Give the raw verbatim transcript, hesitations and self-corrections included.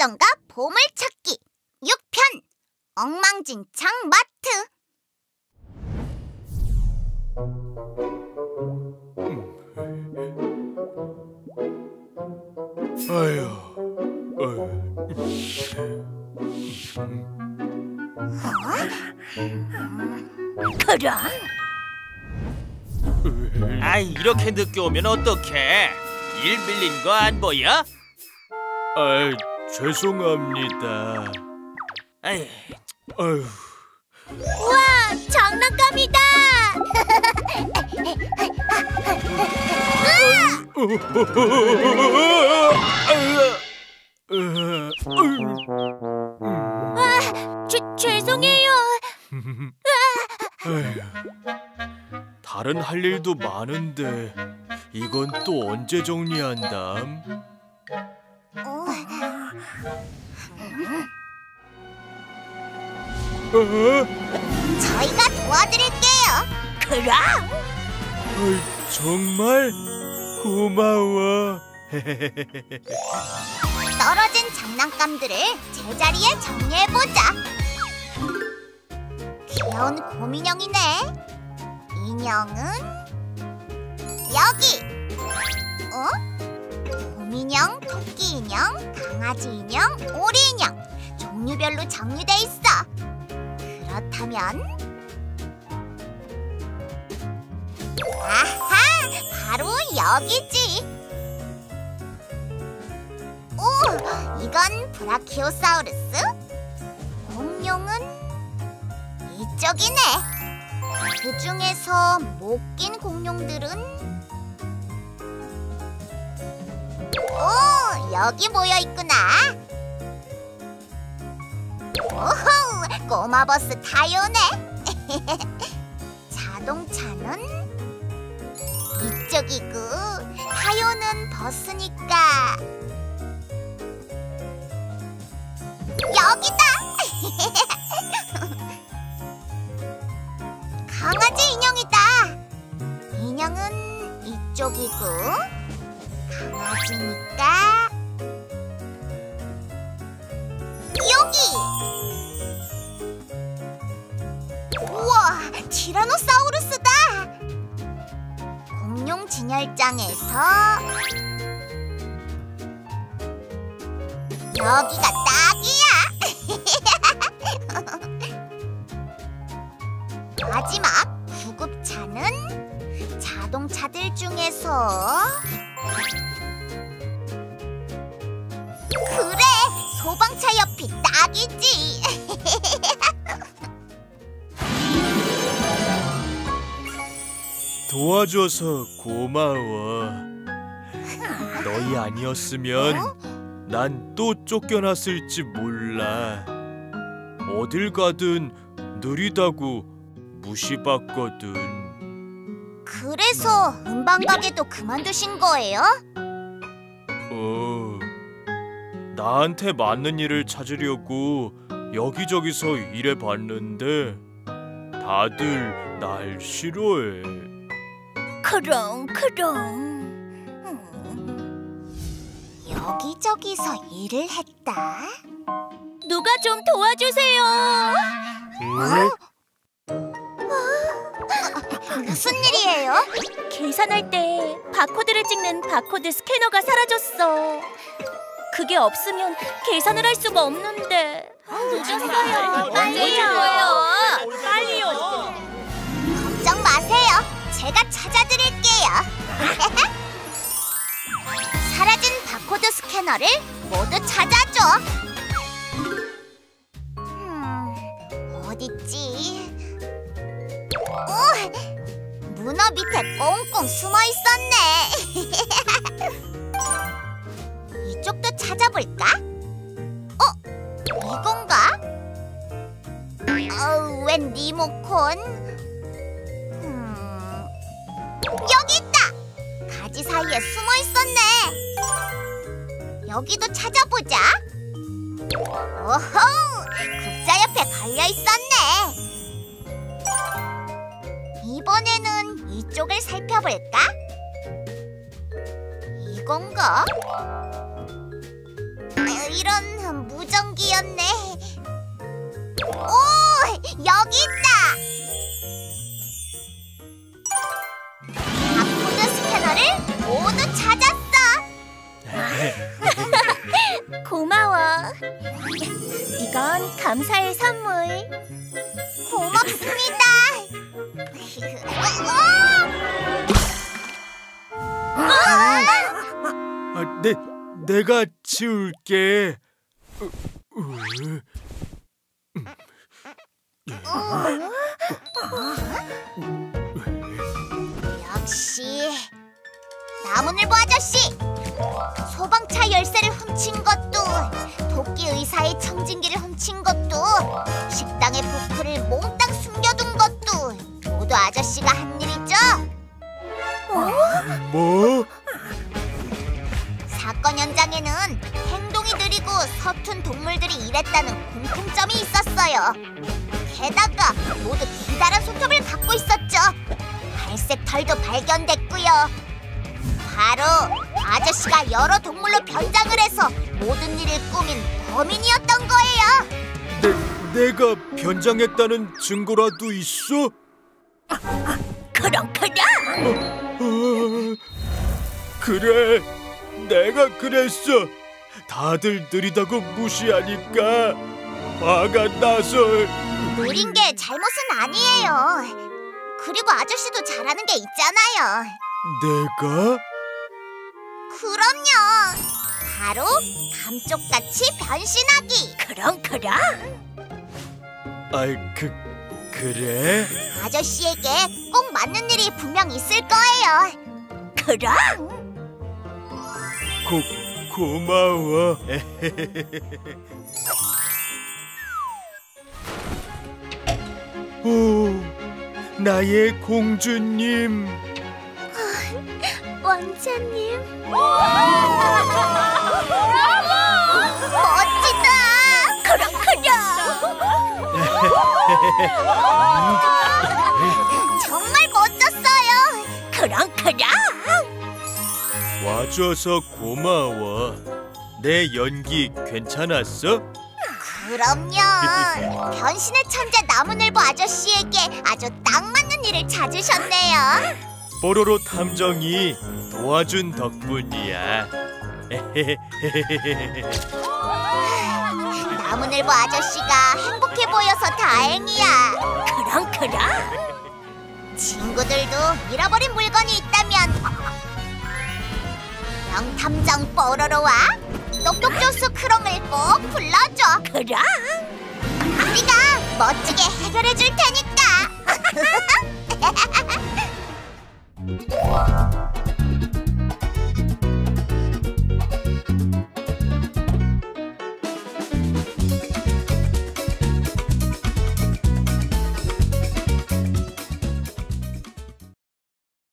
설정과 보물찾기 육 편 엉망진창 마트. 아휴, 그럼? 아이, 이렇게 늦게 오면 어떡해? 일 밀린 거 안 보여? 아이, 죄송합니다. 아이, 아휴. 우와, 장난감이다! 아, 죄, 죄송해요. 다른 할 일도 많은데 이건 또 언제 정리한담? 어? 저희가 도와드릴게요. 그럼? 어이, 정말 고마워. 떨어진 장난감들을 제자리에 정리해보자. 귀여운 곰인형이네. 인형은 여기. 어? 곰인형, 토끼 인형, 강아지 인형, 오리 인형 종류별로 정리돼 있어. 그렇다면 아하! 바로 여기지. 오! 이건 브라키오사우루스. 공룡은 이쪽이네. 그 중에서 못 낀 공룡들은 오! 여기 모여있구나. 오호! 꼬마버스 타요네. 자동차는 이쪽이고 타요는 버스니까 여기다! 강아지 인형이다. 인형은 이쪽이고 강아지니까 여기! 우와! 티라노사우루스다! 공룡 진열장에서 여기가 딱이야! 마지막 구급차는 자동차들 중에서 그래! 소방차 옆이 딱이지! 도와줘서 고마워. 너희 아니었으면 난 또 쫓겨났을지 몰라. 어딜 가든 느리다고 무시받거든. 그래서 음반가게도 그만두신 거예요? 어, 나한테 맞는 일을 찾으려고 여기저기서 일해봤는데 다들 날 싫어해. 그럼 그럼 여기저기서 일을 했다? 누가 좀 도와주세요. 응? 무슨 일이에요? 계산할 때 바코드를 찍는 바코드 스캐너가 사라졌어. 그게 없으면 계산을 할 수가 없는데. 늦었어요. 빨리요. 빨리요. 걱정 마세요. 제가 찾아드릴게요. 사라진 바코드 스캐너를 모두 찾아줘. 음, 어딨지? 오! 문어 밑에 꽁꽁 숨어 있었네. 이쪽도 찾아볼까? 어? 이건가? 어우, 웬 리모컨? 음, 여기 있다! 가지 사이에 숨어 있었네. 여기도 찾아보자. 오호! 국자 옆에 걸려 있었네. 이번에는 이쪽을 살펴볼까? 이건가? 어, 이런 보정기였네. 오, 여기 있다. 바코드 스캐너를 모두 찾았어. 고마워. 이건 감사의 선물. 고맙습니다. 아, 내 내가 치울게. 으, 으. 역시 나무늘보 아저씨. 소방차 열쇠를 훔친 것도, 도끼 의사의 청진기를 훔친 것도, 식당의 부프를 몽땅 숨겨둔 것도 모두 아저씨가 한 일이죠. 뭐? 사건 현장에는 행동이 느리고 서툰 동물들이 일했다는 공통점이 있었어요. 게다가 모두 기다란 손톱을 갖고 있었죠. 갈색 털도 발견됐고요. 바로 아저씨가 여러 동물로 변장을 해서 모든 일을 꾸민 범인이었던 거예요. 내 내가 변장했다는 증거라도 있어? 그럼 그럼. 어, 그래, 내가 그랬어. 다들 느리다고 무시하니까 화가 나서. 느린 게 잘못은 아니에요. 그리고 아저씨도 잘하는 게 있잖아요. 내가? 그럼요. 바로 감쪽같이 변신하기. 그럼 그럼. 아이, 그 그래? 아저씨에게 꼭 맞는 일이 분명 있을 거예요. 그럼. 고 고마워. 오, 나의 공주님. 왕자님. 멋지다. 그럼 그럼. 정말 멋졌어요. 그럼 그럼. 와줘서 고마워. 내 연기 괜찮았어? 그럼요. 변신의 천재 나무늘보 아저씨에게 아주 딱 맞는 일을 찾으셨네요. 뽀로로 탐정이 도와준 덕분이야. 나무늘보 아저씨가 행복해 보여서 다행이야. 그럼 그럼. 친구들도 잃어버린 물건이 있다면 명탐정 뽀로로와 똑똑조수 크롱을 꼭 불러줘. 그럼. 우리가 멋지게 해결해 줄 테니까.